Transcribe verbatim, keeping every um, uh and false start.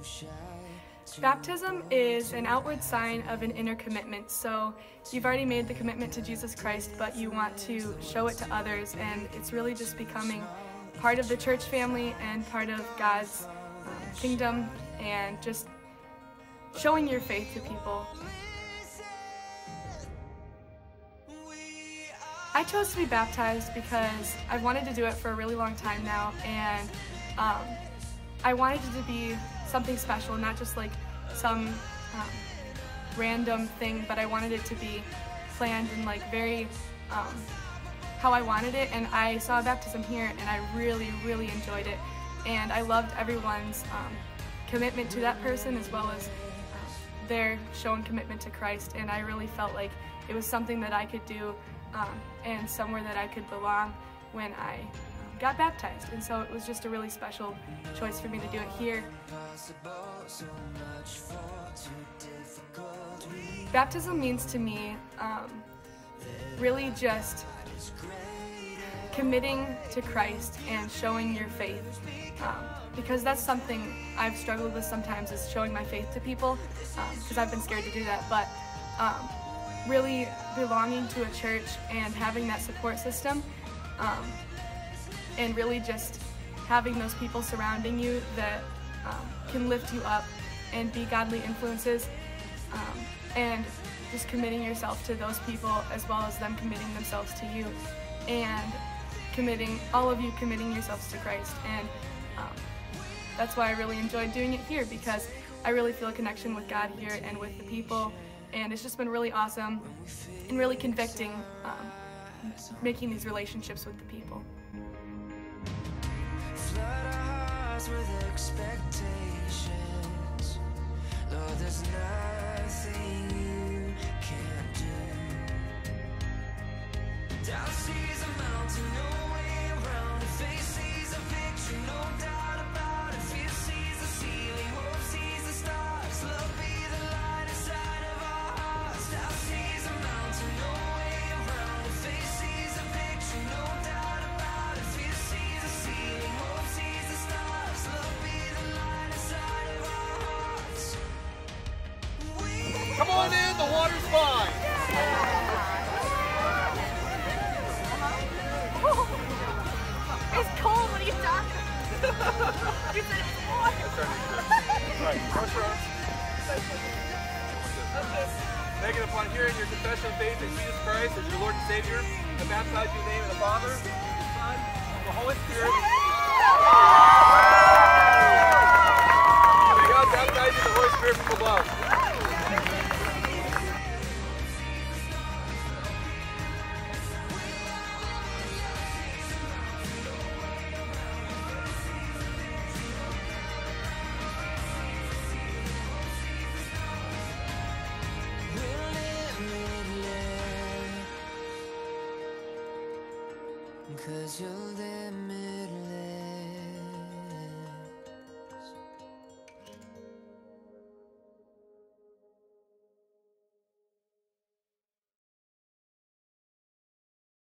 Baptism is an outward sign of an inner commitment. So you've already made the commitment to Jesus Christ, but you want to show it to others, and it's really just becoming part of the church family and part of God's um, kingdom, and just showing your faith to people. I chose to be baptized because I've wanted to do it for a really long time now, and um, I wanted it to be something special, not just like some um, random thing, but I wanted it to be planned and like very um, how I wanted it. And I saw a baptism here, and I really, really enjoyed it, and I loved everyone's um, commitment to that person, as well as uh, their shown commitment to Christ. And I really felt like it was something that I could do um, and somewhere that I could belong when I um, got baptized. And so it was just a really special choice for me to do it here. Baptism means to me um, really just committing to Christ and showing your faith, um, because that's something I've struggled with sometimes, is showing my faith to people, because um, I've been scared to do that. But um, really belonging to a church and having that support system, um, and really just having those people surrounding you that um, can lift you up and be godly influences, um, and just committing yourself to those people as well as them committing themselves to you, and committing, all of you committing yourselves to Christ. And um, that's why I really enjoyed doing it here, because I really feel a connection with God here and with the people, and it's just been really awesome and really convicting, um, making these relationships with the people. Flood our hearts with expectations. Lord, there's nothing you can't do. Doubt sees a mountain, no way around it. Faith sees a picture, no doubt about it. Fear sees the ceiling, hope sees the stars. Love be the light inside of our hearts. Doubt sees a mountain, no way around it. Faith sees a picture, no doubt about it. Fear sees the ceiling, hope sees the stars. Love be the light inside of our hearts. Come on in, the water's fine. It's cold, what are you talking about? You said it's water. Right, cross your arms. Megan, upon hearing your confession of faith in Jesus Christ as your Lord and Savior, I baptize you in the name of the Father, the Son, and the Holy Spirit. May God baptize you in the Holy Spirit from above. Cause you're limitless.